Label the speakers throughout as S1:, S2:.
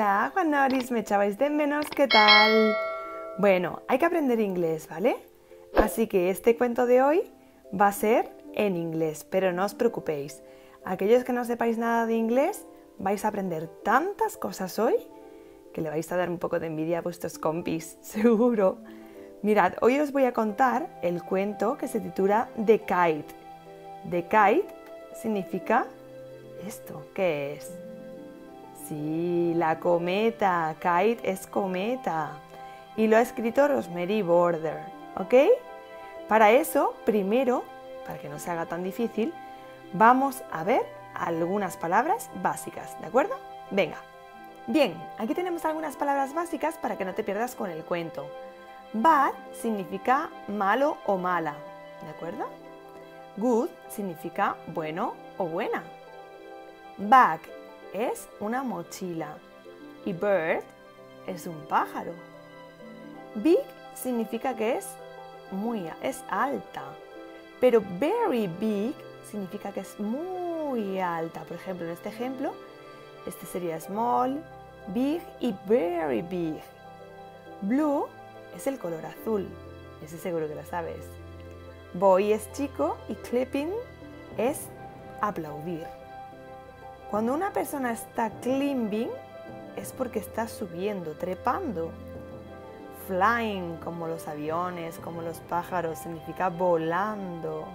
S1: Hola, Juan Noris, me echabais de menos, ¿qué tal? Bueno, hay que aprender inglés, ¿vale? Así que este cuento de hoy va a ser en inglés, pero no os preocupéis. Aquellos que no sepáis nada de inglés, vais a aprender tantas cosas hoy que le vais a dar un poco de envidia a vuestros compis, seguro. Mirad, hoy os voy a contar el cuento que se titula The Kite. The Kite significa esto, ¿qué es? Sí, la cometa. Kite es cometa. Y lo ha escrito Rosemary Border, ¿ok? Para eso, primero, para que no se haga tan difícil, vamos a ver algunas palabras básicas, ¿de acuerdo? Venga. Bien, aquí tenemos algunas palabras básicas para que no te pierdas con el cuento. Bad significa malo o mala, ¿de acuerdo? Good significa bueno o buena. Bag es una mochila y bird es un pájaro. Big significa que es alta, pero very big significa que es muy alta. Por ejemplo, en este ejemplo, este sería small, big y very big. Blue es el color azul, ese seguro que lo sabes. Boy es chico y clipping es aplaudir. Cuando una persona está climbing es porque está subiendo, trepando. Flying, como los aviones, como los pájaros, significa volando.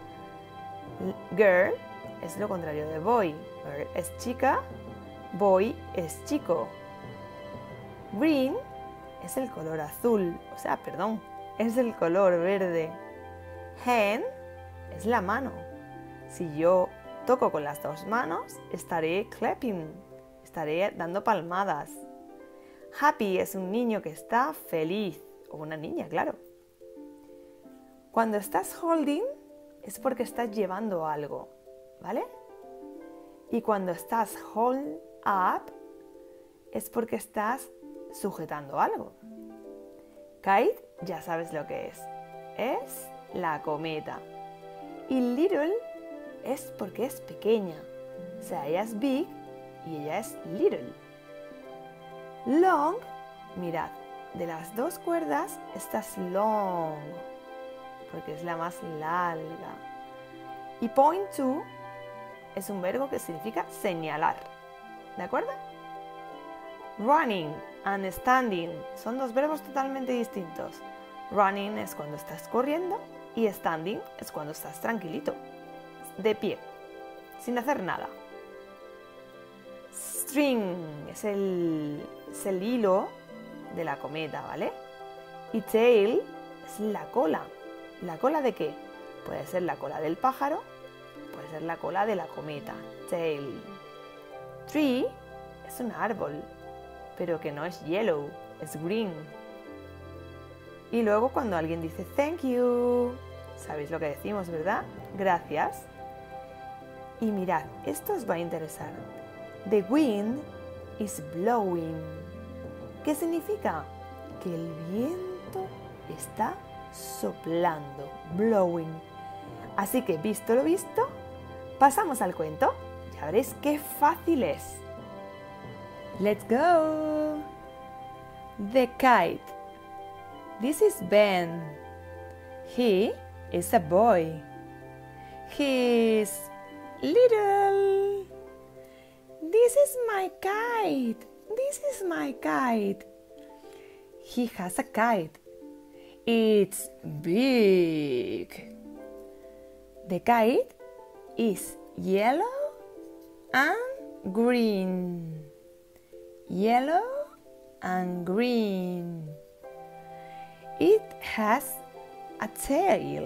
S1: Girl es lo contrario de boy. Girl es chica, boy es chico. Green es el color azul, es el color verde. Hand es la mano. Si yo toco con las dos manos, estaré clapping, estaré dando palmadas. Happy es un niño que está feliz, o una niña, claro. Cuando estás holding es porque estás llevando algo, ¿vale? Y cuando estás hold up es porque estás sujetando algo. Kite, ya sabes lo que es la cometa. Y little es porque es pequeña, o sea, ella es big y ella es little. Long, mirad, de las dos cuerdas, esta es long, porque es la más larga. Y point to es un verbo que significa señalar, ¿de acuerdo? Running and standing son dos verbos totalmente distintos. Running es cuando estás corriendo y standing es cuando estás tranquilito, de pie, sin hacer nada. String es el hilo de la cometa, ¿vale? Y tail es la cola. ¿La cola de qué? Puede ser la cola del pájaro, puede ser la cola de la cometa. Tail. Tree es un árbol, pero que no es yellow, es green. Y luego cuando alguien dice thank you, sabéis lo que decimos, ¿verdad? Gracias. Y mirad, esto os va a interesar. The wind is blowing. ¿Qué significa? Que el viento está soplando, blowing. Así que, visto lo visto, pasamos al cuento. Ya veréis qué fácil es. Let's go. The kite. This is Ben. He is a boy. He's little. This is my kite. This is my kite. He has a kite. It's big. The kite is yellow and green. Yellow and green. It has a tail.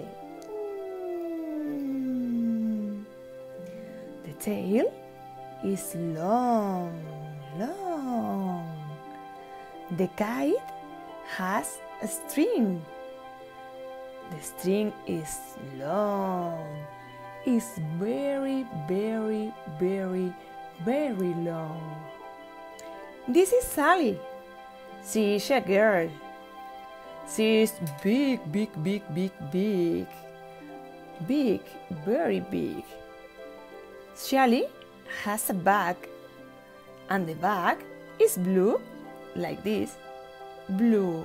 S1: The tail is long. The kite has a string. The string is long. It's very long. This is Sally. She's a girl. She's big. Big, very big. Sally has a bag, and the bag is blue, like this, blue.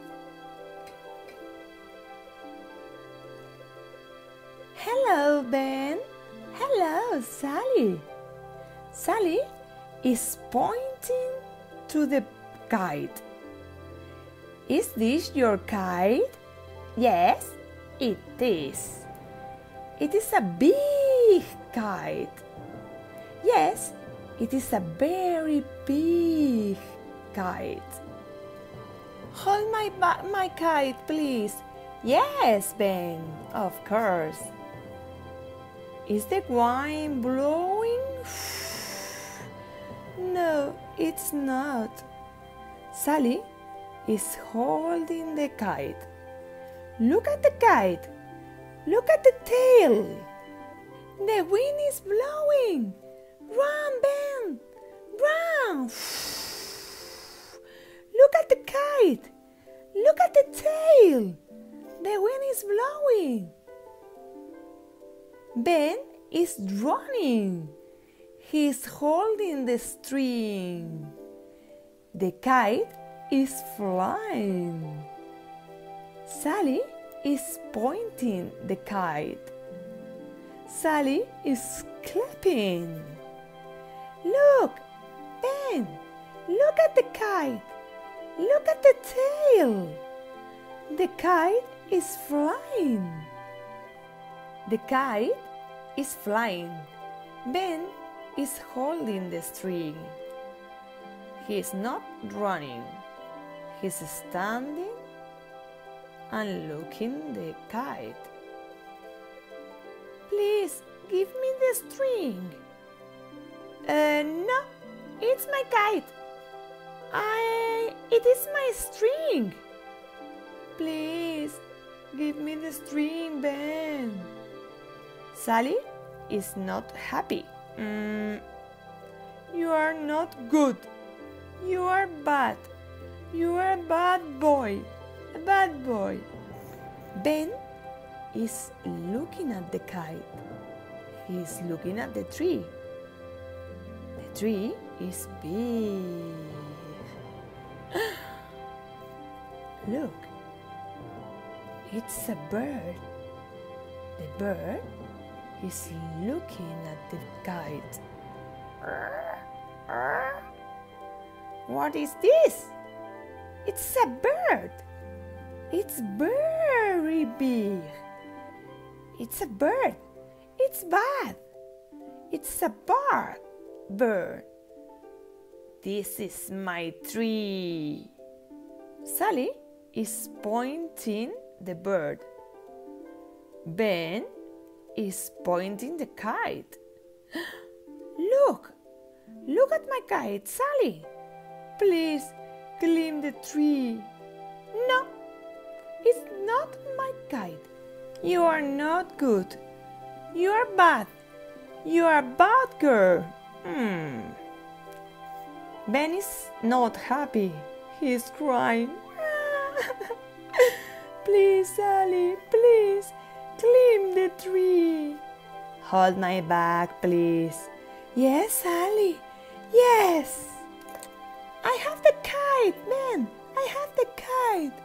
S1: Hello, Ben. Hello, Sally. Sally is pointing to the kite. Is this your kite? Yes, it is. It is a big kite. Yes, it is a very big kite. Hold my kite, please. Yes, Ben, of course. Is the wind blowing? No, it's not. Sally is holding the kite. Look at the kite. Look at the tail. The wind is blowing. Run, Ben. Run. Look at the kite. Look at the tail. The wind is blowing. Ben is running. He's holding the string. The kite is flying. Sally is pointing the kite. Sally is clapping. Look, Ben, look at the kite. Look at the tail. The kite is flying. The kite is flying. Ben is holding the string. He is not running. He's standing and looking the kite. Please give me the string. No, it's my kite. It is my string. Please give me the string, Ben. Sally is not happy. You are not good. You are bad. You are a bad boy. A bad boy. Ben is looking at the kite. He is looking at the tree. The tree is big. Look, it's a bird. The bird is looking at the kite. What is this? It's a bird. It's very big. It's a bird. It's bad. It's a bird. This is my tree. Sally is pointing the bird. Ben is pointing the kite. Look at my kite, Sally. Please climb the tree. No, it's not my kite. You are not good. You are bad. You are a bad girl. Ben is not happy. He is crying. Please, Sally, please, climb the tree. Hold my back, please. Yes, Sally, yes. I have the kite, Ben. I have the kite.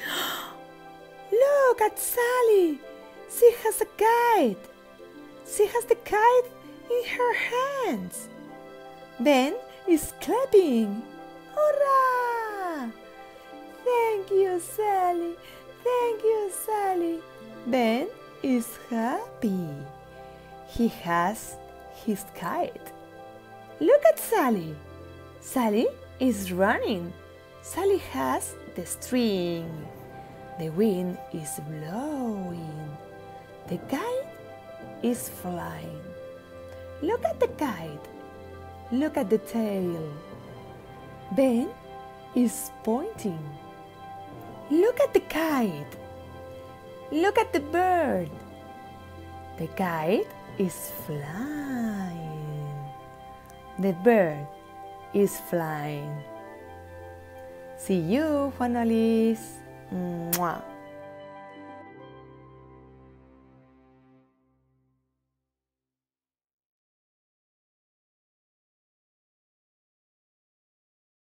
S1: Look at Sally. She has a kite. She has the kite in her hands. Ben is clapping. Hurrah! Thank you, Sally. Thank you, Sally. Ben is happy. He has his kite. Look at Sally. Sally is running. Sally has the string. The wind is blowing. The kite is flying. Look at the kite. Look at the tail. Ben is pointing. Look at the kite. Look at the bird. The kite is flying. The bird is flying. See you, Juanolis. Mwah.